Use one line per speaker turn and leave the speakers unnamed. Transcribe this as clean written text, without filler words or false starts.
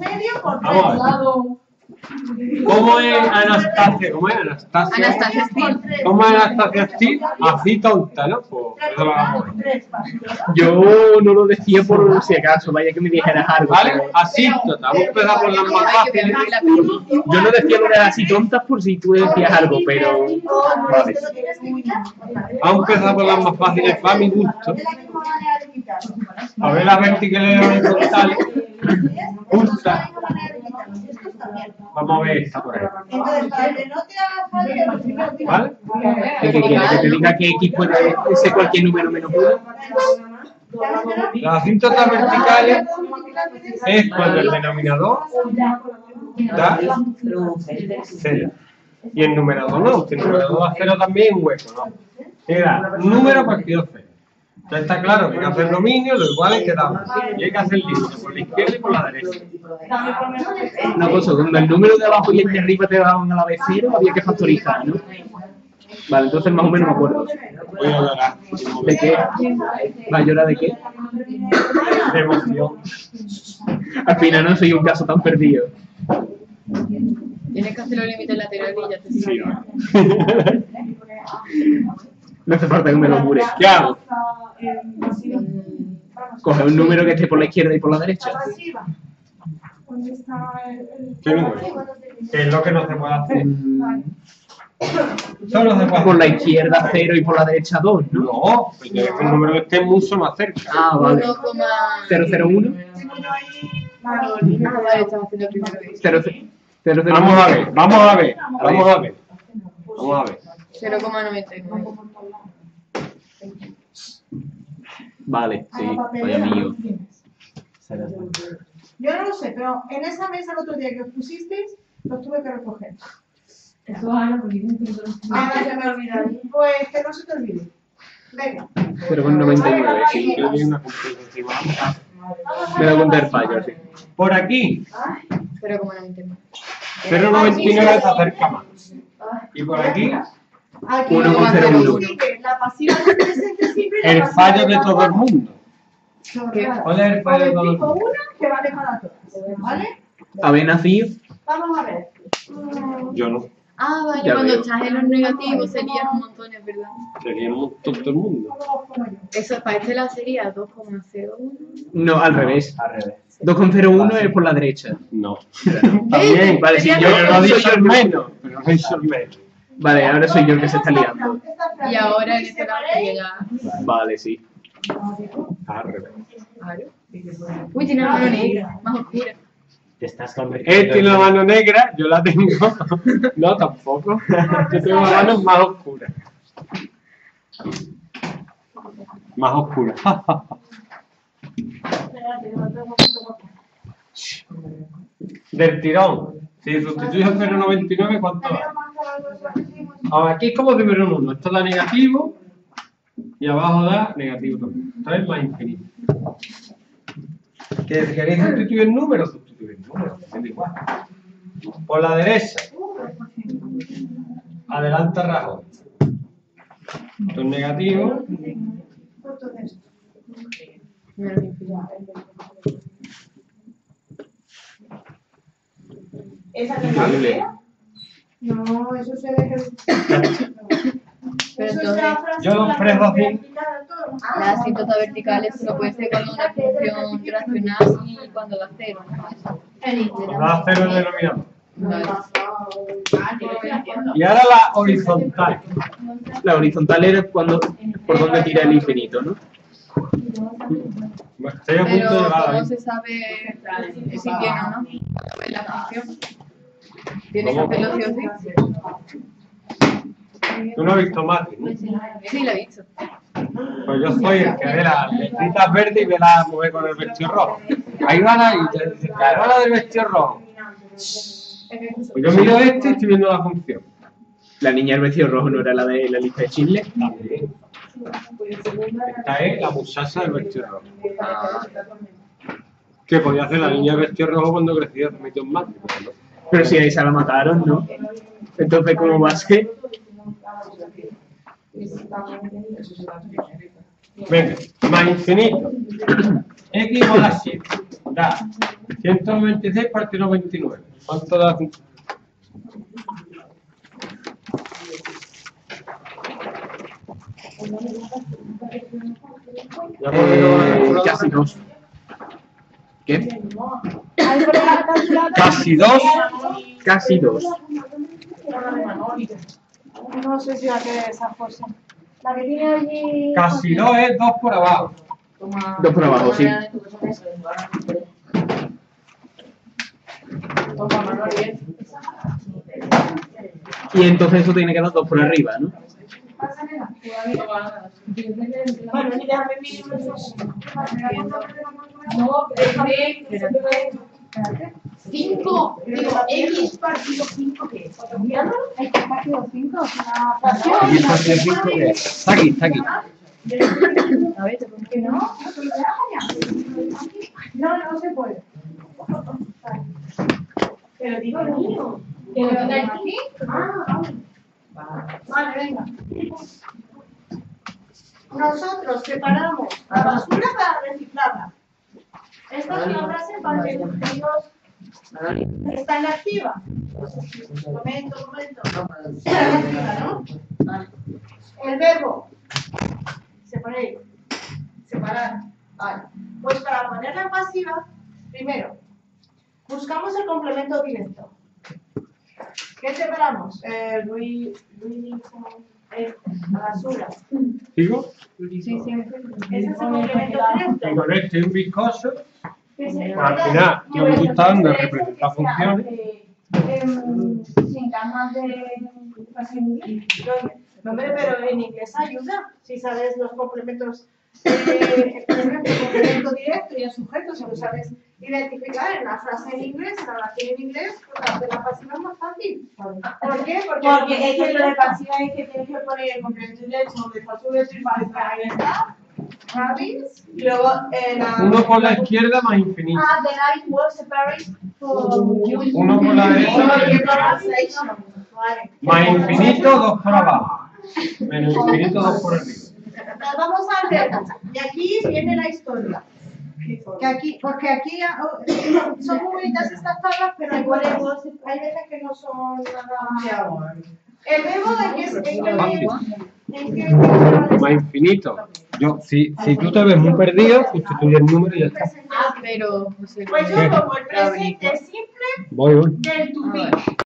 medio por
Vamos a ver. ¿Cómo es Anastasia? ¿Cómo es Anastasia?
Anastasia Steele.
¿Cómo es Anastasia Steele? Así tonta, ¿no? Pues eso lo vamos a ver.
Yo no lo decía por si acaso, vaya que me dijeras algo.
¿Vale? Así, vamos a empezar por las más
Ay, que me
fáciles.
la peli.
Yo no decía lo de así tontas por si tú decías algo, pero... Vale.
Vamos a empezar por las más fáciles para mi gusto. A ver las verticales y las horizontales. Juntas. Vamos a ver esta por ahí.
Entonces, para que no te haga falta, lo primero que
¿Vale?
¿Qué quieres? ¿Que te diga que X puede ser cualquier número menos 1?
Las asíntotas verticales es cuando el denominador da 0. Y el numerador no. Si el numerador da 0 también un hueco, ¿no? Queda número partido 0. Entonces está claro que hay que hacer dominio, lo igual es que damos. Y hay que hacer límite por la izquierda y por la derecha.
Una cosa, cuando el número de abajo y el de arriba te daban a la vez 0, había que factorizar, ¿no? Vale, entonces más o menos me acuerdo.
Voy a llorar.
¿De qué? ¿Va a llorar de qué?
De emoción.
Al final no soy un caso tan perdido.
Tienes que hacer los límites laterales y ya te
Sí,
sirve.
vale.
No hace falta que me lo jure.
¿Qué hago?
Coge un número que esté por la izquierda y por la derecha.
¿Qué número? ¿Qué es lo que no se puede hacer? Solo se puede
Por la
hacer.
izquierda 0 y por la derecha 2, ¿no?
No, porque es que el número que esté mucho más cerca.
Ah, vale. 001.
Vale, estamos haciendo primero eso.
001.
Vamos a ver, vamos a ver, vamos a ver. Vamos a ver.
0,99.
Vale, sí, vaya mío.
Yo no lo sé, pero en esa mesa el otro día que os pusisteis, los tuve que recoger. Ah, ya me olvidé. Pues que no se te olvide. Venga.
0,99, sí.
Yo di una completa encima.
Me da cuenta del fallo, sí.
Por aquí,
0,99.
0,99 se acerca más. Y por aquí,
Aquí
1,01.
la pasiva del presente simple y la
el
pasiva
fallo de todo el mundo.
Claro.
¿Cuál es el fallo de todo el
Tipo
mundo?
una que vale para todas. ¿Vale?
¿Habéis nacido?
Vamos a ver.
Yo no.
Ah, vale,
Ya
cuando
veo.
estás en los negativos serían un montón, es verdad.
Sería un montón todo el mundo.
Eso para este lado sería 2,01.
No, al revés.
Al revés.
2,01 es por la derecha.
No. También.
Vale, sí,
Yo no he
soy
dicho
yo
el menos, pero no he dicho el menos.
Vale, ahora soy yo el que se está liando.
Y ahora en este lado llega.
Vale, sí.
Al revés.
Claro. Uy, tiene una mano negra, más oscura.
Te estás convirtiendo.
Él tiene la mano negra, yo la tengo. No, tampoco. Yo tengo la mano más oscura. Más oscura. Del tirón. Si sustituyes el 0,99, ¿cuánto da? Ahora, aquí es como si fuera un 1. Esto da negativo y abajo da negativo también. Esto es más infinito. Que si queréis sustituir el número, sustituir el número. Es igual. Por la derecha. Adelanta Rajoy. Esto es negativo.
Menos infinito.
¿Esa que no idea? No, eso se ve que...
Pero
Eso
entonces,
es frase
yo lo
que
ofrezco
la
así.
voy a quitar a todo.
las asíntotas verticales solo puede ser cuando una función racional y cuando da cero.
Da cero el denominador.
Vale.
Y ahora la horizontal.
La horizontal era cuando, por donde tira el infinito, ¿no?
Estoy a punto de
Pero
llegar
¿cómo
ahí.
se sabe si tiene o no? La función. Tienes que hacerlo sí o sí.
Tú no has visto Matrix, ¿no?
Sí, la he visto.
Pues yo soy el que ve las letritas verdes y ve la mujer con el vestido rojo. Ahí van ahí, te dicen, claro, la del vestido rojo. Pues yo miro este y estoy viendo la función.
La niña del vestido rojo no era la de la lista de Schindler.
También. Esta es la muchacha del vestido rojo. Que podía hacer la niña del vestido rojo cuando crecía, se metió en Matrix, pero no.
Pero si a esa la mataron, ¿no? Entonces, ¿cómo va a ser?
Venga, más infinito. X igual a 7. Da 196 partido 29. ¿Cuánto da? Ya
Casi 2. ¿Qué?
Casi 2.
Casi 2.
No sé si va a querer esa cosa. La que tiene allí.
Casi 2 es 2 por abajo.
2 por abajo, sí. Y entonces eso tiene que dar 2 por arriba, ¿no?
Bueno, mira, me miro esos.
No, espérate.
5. Digo, X partido 5, ¿qué es? ¿X partido 5? Una fracción.
Aquí partido 5 que está aquí, está aquí.
A ver, ¿por qué no? No, no se puede. Pero digo niño. ¿Que lo tengáis aquí? Vale, venga. Nosotros separamos la basura para reciclarla. Esta es una frase para que los niños están activa. Momento. Está activa, ¿no? El verbo. Se pone ahí. Separar. Vale. Pues para ponerla en pasiva, primero, buscamos el complemento directo. ¿Qué separamos? La basura.
¿Sigo?
Ese es el complemento directo.
Y con este un viscoso.
Que se-
Al final, yo me gusta dando representar funciones.
Sin ganas de no, hombre, pero en inglés ayuda, si sabes los complementos, por ejemplo, el complemento directo y el sujeto, si lo sabes identificar en la frase en inglés, en la oración en inglés, pues hacer la pasiva es más fácil. ¿Por qué?
Porque es que lo de pasiva es que tienes que poner el complemento directo donde está tu letra y para está.
¿Sabes?
Y luego la.
Uno por la izquierda más infinito.
The night was separate from you.
Uno por la derecha
Vale.
más infinito, 2 por abajo. Menos infinito, 2 por arriba.
Vamos al verbo. Y aquí viene la historia. Que aquí, porque aquí son muy bonitas estas tablas, pero hay veces que no son nada. El verbo de que en qué
Más infinito. Yo, si tú te ves muy perdido, sustituye el número y ya está.
Pero, José,
Pues yo como el presente simple
Voy.
del to be.